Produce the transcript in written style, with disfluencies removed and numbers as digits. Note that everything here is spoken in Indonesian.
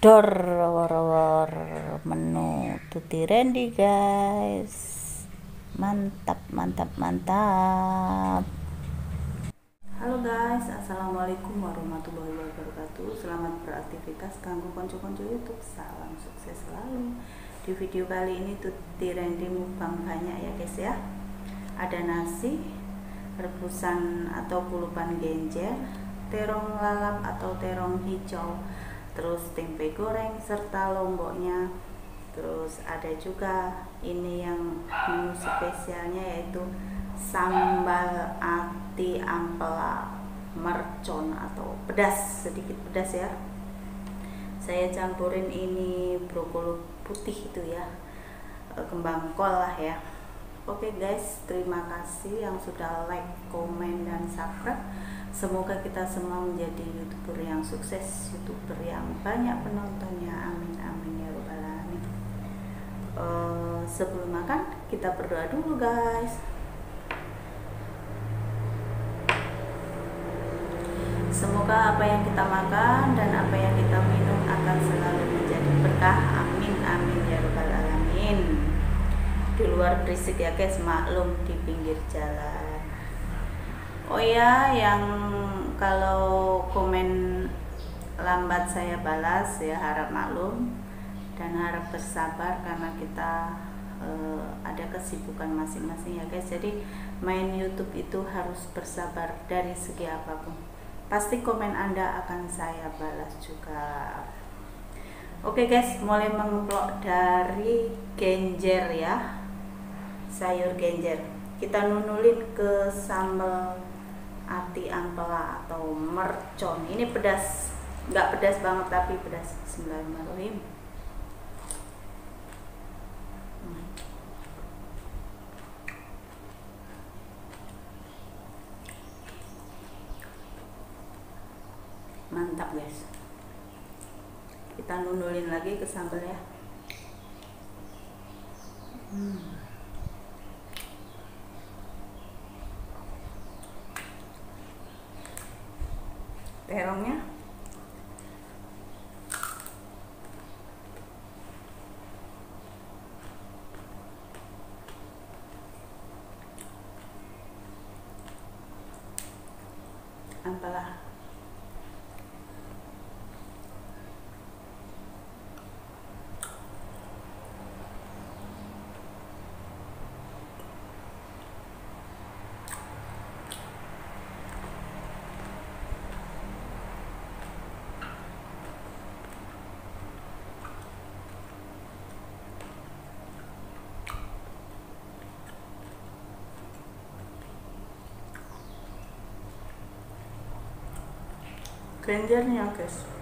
Dor war menu Tuti Randy guys, mantap mantap mantap. Halo guys, assalamualaikum warahmatullahi wabarakatuh. Selamat beraktivitas kanggo konco-konco YouTube. Salam sukses selalu. Di video kali ini Tuti Randy mukbang banyak ya guys ya. Ada nasi, rebusan atau pulupan genjer, terong lalap atau terong hijau, terus tempe goreng serta lomboknya. Terus ada juga ini yang menu spesialnya, yaitu sambal ati ampela mercon atau pedas, sedikit pedas ya. Saya campurin ini brokoli putih itu ya, kembang kol lah ya. Oke guys, terima kasih yang sudah like, komen, dan subscribe. Semoga kita semua menjadi YouTuber yang sukses, YouTuber yang banyak penontonnya. Amin amin ya robbal alamin. Sebelum makan kita berdoa dulu guys. Semoga apa yang kita makan dan apa yang kita minum akan selalu menjadi berkah. Amin amin ya robbal alamin. Di luar berisik ya guys, maklum di pinggir jalan. Oh ya, yang kalau komen lambat saya balas ya, harap maklum dan harap bersabar karena kita ada kesibukan masing-masing ya guys. Jadi main YouTube itu harus bersabar dari segi apapun. Pasti komen Anda akan saya balas juga. Oke guys, mulai mengeplok dari genjer ya, sayur genjer. Kita nunulin ke sambal ati ampela atau mercon. Ini pedas, nggak pedas banget tapi pedas. Bismillahirrahmanirrahim. Mantap guys. Kita nunulin lagi ke sambal ya. Terongnya apalah, genjernya guys.